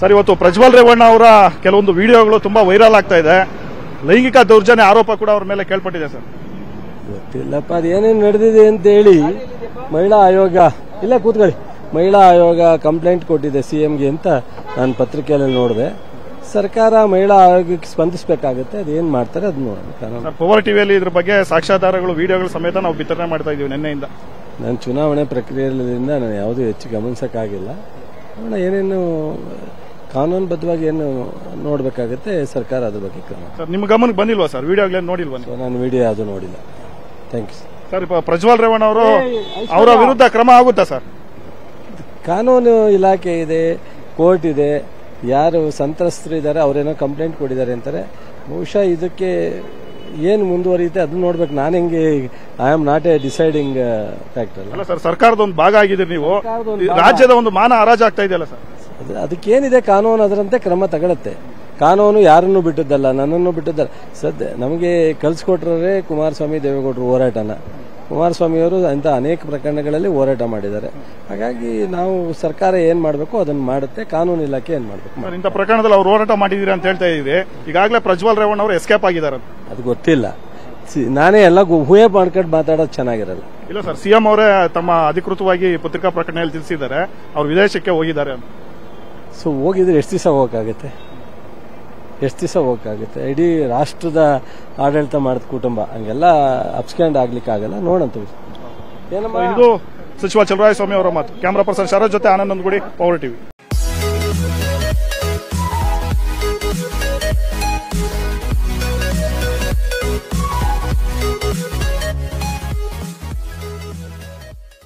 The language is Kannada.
ಸರ್, ಇವತ್ತು ಪ್ರಜ್ವಲ್ ರೇವಣ್ಣ ಅವರ ಕೆಲವೊಂದು ವಿಡಿಯೋಗಳು ತುಂಬಾ ವೈರಲ್ ಆಗ್ತಾ ಇದೆ. ಲೈಂಗಿಕ ದೌರ್ಜನ್ಯ ಆರೋಪ ಕೂಡ ಅವ್ರ ಮೇಲೆ ಕೇಳ್ಪಟ್ಟಿದೆ ಸರ್. ಗೊತ್ತಿಲ್ಲಪ್ಪ ಅದೇನೇನು ನಡೆದಿದೆ ಅಂತ ಹೇಳಿ ಮಹಿಳಾ ಆಯೋಗ ಇಲ್ಲ ಕೂತ್ಕೊಳ್ಳಿ ಮಹಿಳಾ ಆಯೋಗ ಕಂಪ್ಲೇಂಟ್ ಕೊಟ್ಟಿದೆ ಸಿಎಂಗೆ ಅಂತ ನಾನು ಪತ್ರಿಕೆಯಲ್ಲಿ ನೋಡಿದೆ. ಸರ್ಕಾರ ಮಹಿಳಾ ಆಯೋಗಕ್ಕೆ ಸ್ಪಂದಿಸಬೇಕಾಗುತ್ತೆ. ಅದೇನು ಮಾಡ್ತಾರೆ ಅದು ನೋಡೋಣ. ಪವರ್ ಟಿವಿಯಲ್ಲಿ ಇದ್ರ ಬಗ್ಗೆ ಸಾಕ್ಷ್ಯಾಧಾರಗಳು ವಿಡಿಯೋಗಳು ಸಮೇತ ನಾವು ವಿತರಣೆ ಮಾಡ್ತಾ ಇದೀವಿ ನಿನ್ನೆಯಿಂದ. ನಾನು ಚುನಾವಣೆ ಪ್ರಕ್ರಿಯೆಯಿಂದ ನಾನು ಯಾವುದೂ ಹೆಚ್ಚು ಗಮನಿಸಕ್ಕಾಗಿಲ್ಲ. ಏನೇನು ಕಾನೂನುಬದ್ಧವಾಗಿ ಏನು ನೋಡಬೇಕಾಗುತ್ತೆ ಸರ್ಕಾರ ಅದ್ರ ಬಗ್ಗೆ ಕ್ರಮ. ಸರ್, ನಿಮ್ಮ ಗಮನಕ್ಕೆ ಬಂದಿಲ್ವಾ ಸರ್? ವಿಡಿಯೋಗಳೇನು ನೋಡಿಲ್ವಾ? ನಾನು ವಿಡಿಯೋ ಯಾವುದು ನೋಡಿಲ್ಲ. Thank you sir. Prajwal Revanna ಅವರು ಅವರ ವಿರುದ್ಧ ಕ್ರಮ ಆಗುತ್ತಾ ಸರ್? ಕಾನೂನು ಇಲಾಖೆ ಇದೆ, ಕೋರ್ಟ್ ಇದೆ. ಯಾರು ಸಂತ್ರಸ್ತರು ಇದ್ದಾರೆ ಅವರೇನೋ ಕಂಪ್ಲೇಂಟ್ ಕೊಟ್ಟಿದ್ದಾರೆ ಅಂತಾರೆ. ಬಹುಶಃ ಇದಕ್ಕೆ ಏನು ಮುಂದುವರಿಯುತ್ತೆ ಅದನ್ನ ನೋಡ್ಬೇಕು. ನಾನು ಹೆಂಗೆ I am not a deciding factor ಅಲ್ಲ ಸರ್. ಸರ್ಕಾರದ ಒಂದು ಭಾಗ ಆಗಿದ್ದೀರಿ ನೀವು. ರಾಜ್ಯದ ಒಂದು ಮಾನ ಹರಾಜಾಗ್ತಾ ಇದೆಯಲ್ಲ ಸರ್. ಅದಕ್ಕೇನಿದೆ ಕಾನೂನು ಅದರಂತೆ ಕ್ರಮ ತಗೊಳುತ್ತೆ. ಕಾನೂನು ಯಾರನ್ನು ಬಿಟ್ಟಿದ್ದಲ್ಲ, ನನ್ನನ್ನು ಬಿಟ್ಟಿದ್ದಲ್ಲ. ಸದ್ಯ ನಮಗೆ ಕಲ್ಸ್ಕೊಟ್ರೆ ಕುಮಾರಸ್ವಾಮಿ ದೇವೇಗೌಡರು ಹೋರಾಟನ. ಕುಮಾರಸ್ವಾಮಿಯವರು ಇಂಥ ಅನೇಕ ಪ್ರಕರಣಗಳಲ್ಲಿ ಹೋರಾಟ ಮಾಡಿದ್ದಾರೆ. ಹಾಗಾಗಿ ನಾವು ಸರ್ಕಾರ ಏನ್ ಮಾಡಬೇಕು ಅದನ್ನು ಮಾಡುತ್ತೆ. ಕಾನೂನು ಇಲಾಖೆ ಏನ್ ಮಾಡಬೇಕು. ಇಂಥ ಪ್ರಕರಣದಲ್ಲಿ ಅವ್ರು ಹೋರಾಟ ಮಾಡಿದೀರಿ ಅಂತ ಹೇಳ್ತಾ ಇದ್ದೀವಿ. ಈಗಾಗಲೇ ಪ್ರಜ್ವಲ್ ರೇವಣ್ಣ ಅವರು ಎಸ್ಕೇಪ್ ಆಗಿದ್ದಾರೆ. ಅದು ಗೊತ್ತಿಲ್ಲ. ನಾನೇ ಎಲ್ಲ ಊಹೆ ಮಾಡ್ಕೊಂಡು ಮಾತಾಡೋದು ಚೆನ್ನಾಗಿರಲ್ಲ. ಇಲ್ಲ ಸರ್, ಸಿಎಂ ಅವರೇ ತಮ್ಮ ಅಧಿಕೃತವಾಗಿ ಪತ್ರಿಕಾ ಪ್ರಕಟಣೆಯಲ್ಲಿ ತಿಳಿಸಿದ್ದಾರೆ ಅವ್ರು ವಿದೇಶಕ್ಕೆ ಹೋಗಿದ್ದಾರೆ ಅಂತ. ಸೊ ಹೋಗಿದ್ರೆ ಎಷ್ಟು ದಿವಸ ಹೋಗಕ್ಕಾಗುತ್ತೆ? ಇಡೀ ರಾಷ್ಟ್ರದ ಆಡಳಿತ ಮಾಡಿದ ಕುಟುಂಬ ಹಂಗೆಲ್ಲ ಅಪ್ಸ್ಕ್ಯಾಂಡ್ ಆಗ್ಲಿಕ್ಕೆ ಆಗಲ್ಲ. ನೋಡಂತ ಇದು ಸಚಿವ ಚಲುವರಾಯಸ್ವಾಮಿ ಅವರ ಮಾತು. ಕ್ಯಾಮರಾ ಪರ್ಸನ್ ಶರತ್ ಜೊತೆ ಆನಂದ್ ನಂದಗುಡಿ, ಪವರ್ ಟಿವಿ.